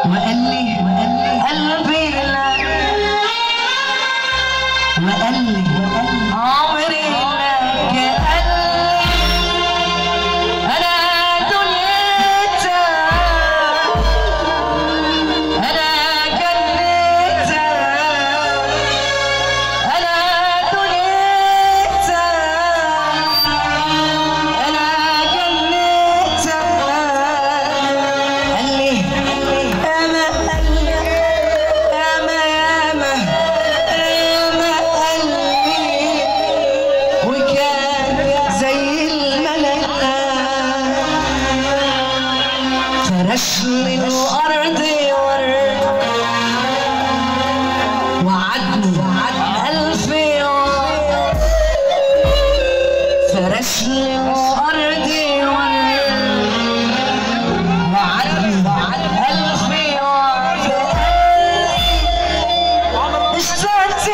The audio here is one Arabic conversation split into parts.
وقال لي قلبي لا، وقال لي عمري لك، قال لي انا دنيتك، انا جنتك، انا دنيتك، انا جنتك. قال لي ياما قال لي ياما قال لي، وكان زي الملائكة، فرش لي الأرض ورد، وعدني ألف يوم، فرش لي الأرض ورد، وعدني ألف يوم. اشتقت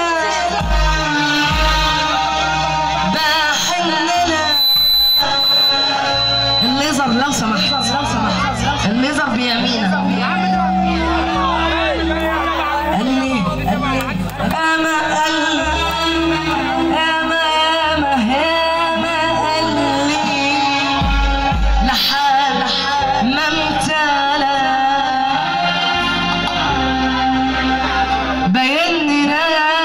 بحننا. الليزر لو سمحت، الليزر بيمينك. قال لي ياما قال لي ياما قال لي لحد ما امتلى بيننا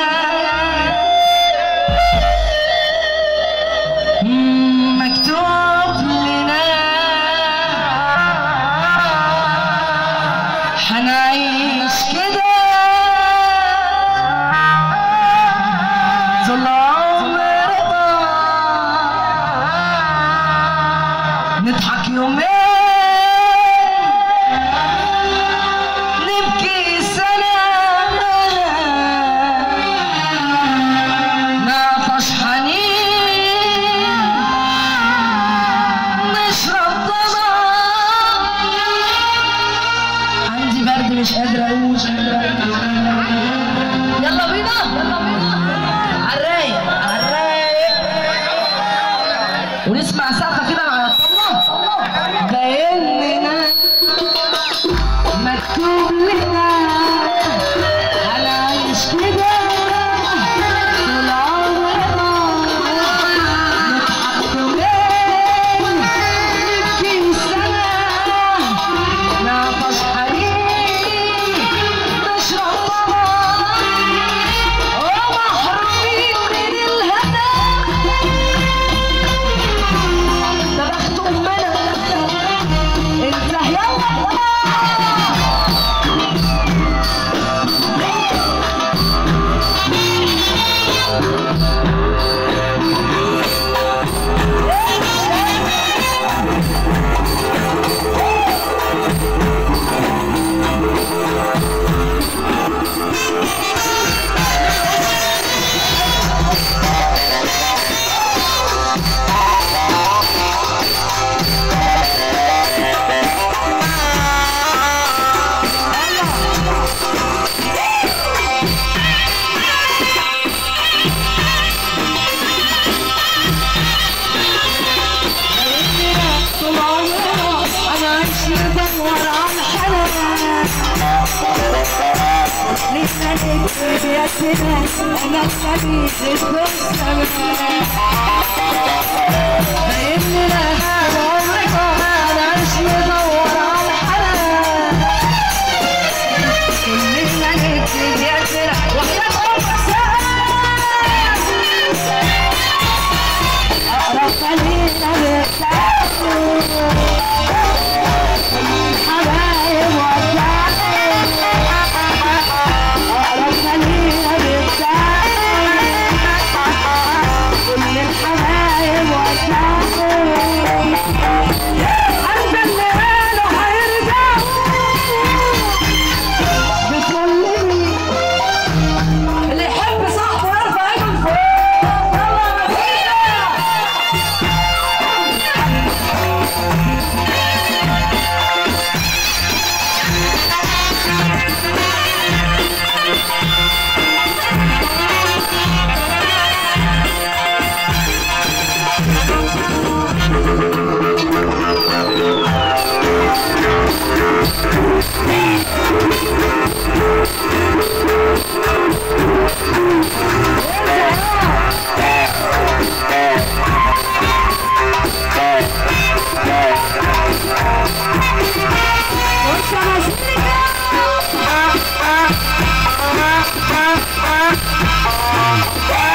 مكتوب لنا حنعيش كده ظلام رضا، نضحك يومين نبكي سنة، نعطش حنين نشرب ضمان. عندي برد مش قادرة أقول. يلا بينا عالرايق ونسمع سقفة كده مع الطلة. بيننا مكتوب لنا هنعيش كده طول عمرنا، نضحك يومين نبكي سنة، نعطش حنين نشرب ضمان، ومحرومين من الهنا. ده بخت أمنا انت يلا. أنا الحبيب لكل سماء بيننا عمرك هنعيش ندور على الحنان، كلنا نبتدي أسرع وحدك أمك ساعة أقرب خلينا نرتاحوا الحبايب وجعنا كل الحبايب وجعنا Yeah.